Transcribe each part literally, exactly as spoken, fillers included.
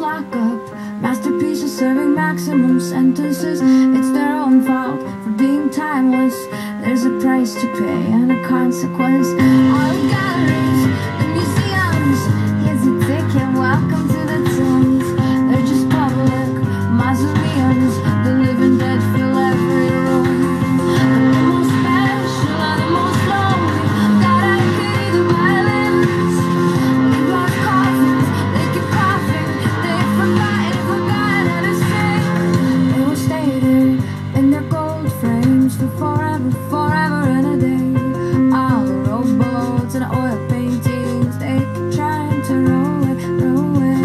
lockup, masterpieces serving maximum sentences. It's their own fault for being timeless. There's a price to pay and a consequence. All galleries and museums, here's a ticket, welcome to the tombs. They're just public mausoleums. The living dead fill every room. And the most special are the most lonely. God, I pity the violence. They brought coffins, they keep coughing. They've forgotten, forgotten how to sing. They will stay there in their gold frames for forever, forever and a day. All the rowboats and oil paintings, they keep trying to row away, row away.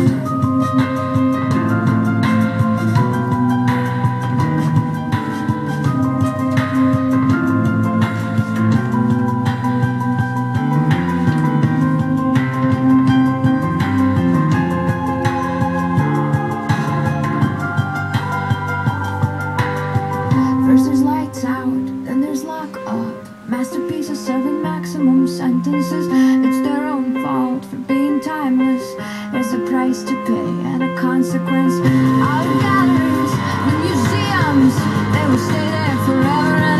First there's lights out, then there's lock up, masterpieces serving maximum sentences. It's their own fault for being timeless. There's a price to pay and a consequence. All galleries and museums, they will stay there forever and